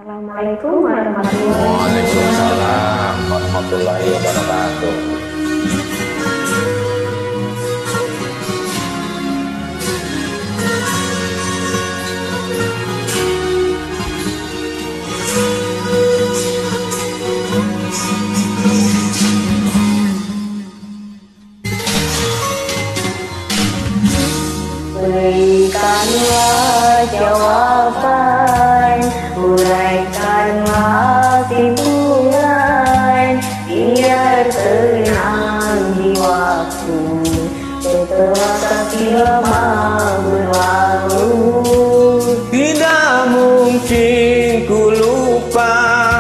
Assalamualaikum warahmatullahi wabarakatuh. Waalaikumsalam warahmatullahi wabarakatuh. Berikanlah jawaban, uraikanlah kesimpulan, biar tenang jiwaku setelah kaki lama berlalu. Tidak mungkin ku lupa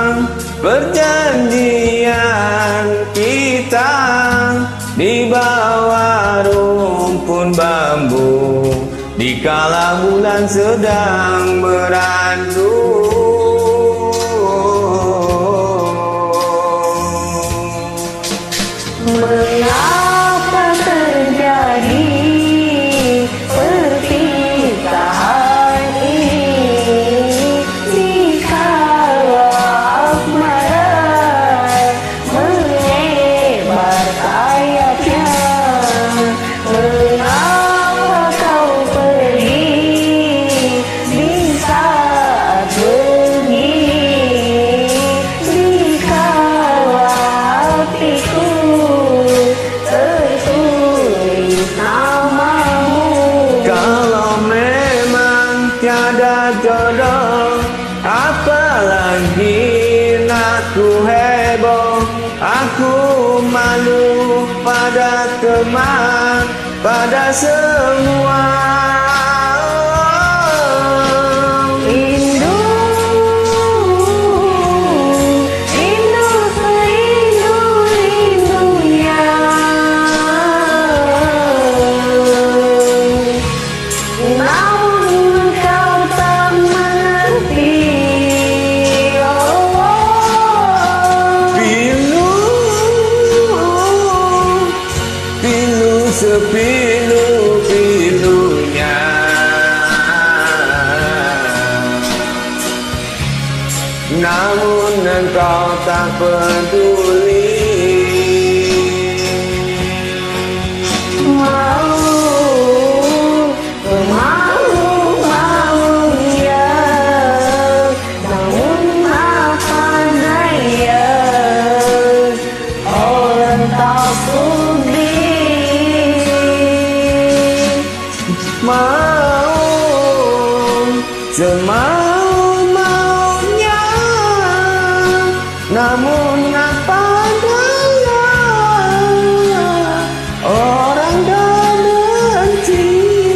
perjanjian kita di bawah rumpun bambu, dikala bulan sedang merandu. Mengapa terjadi perpisahan ini? Dikala asmara melebar sayapnya, mengapa kau pergi di saat begini? Dikala hatiku tertulis namamu. Kalau memang tiada jodoh, apalagi aku heboh. Aku malu pada teman, pada semua. Rindu, rindu serindu-rindunya. Namun kau tak mengerti. Pilu, pilu sepilu-pilunya. Namun engkau tak peduli. Mau-maunya, namun maknanya orang tak sudi. Mau semau-maunya, namun apa daya orang dah benci.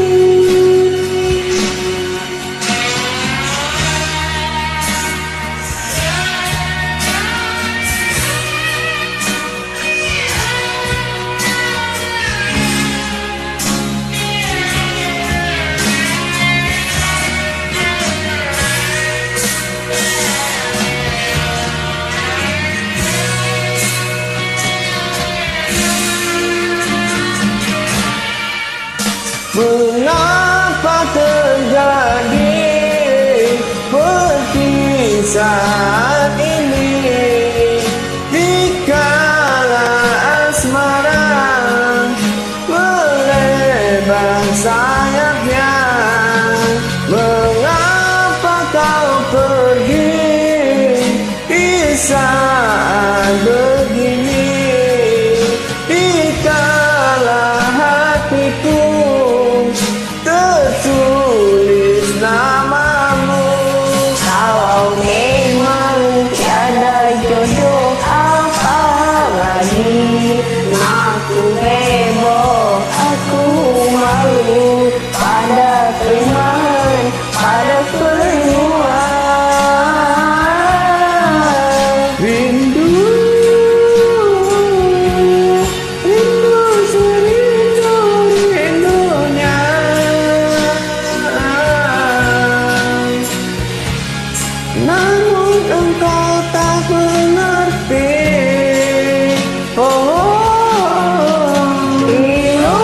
Mengapa terjadi perpisahan ini? Dikala asmara melebar sayapnya, mengapa kau pergi di saat begini? Dikala hatiku tertulis namamu. Kalau memang tiada jodoh, apa lagi? Aku heboh, aku malu pada teman, pada semua. Rindu, rindu serindu-rindunya. Namun engkau tak mengerti. Pilu,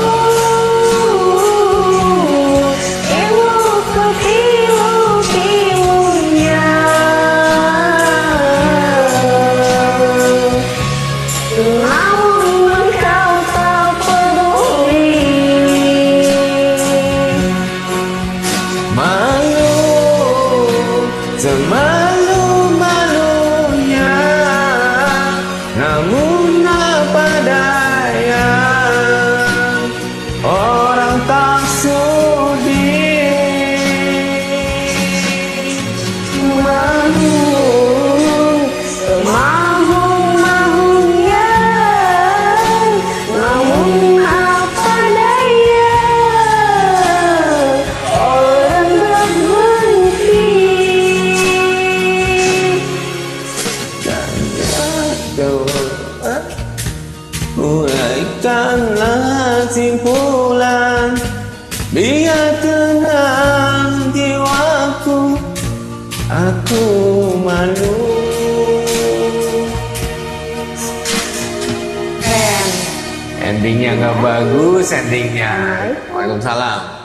pilu kepilu-pilunya. semalu-malunya, namun apa daya, orang tak sudi Mahu-mahunya, namun apa daya, orang berbenci. Uraikanlah simpulan, biar tenang jiwaku, aku malu. Endingnya nggak bagus, endingnya. Waalaikumsalam.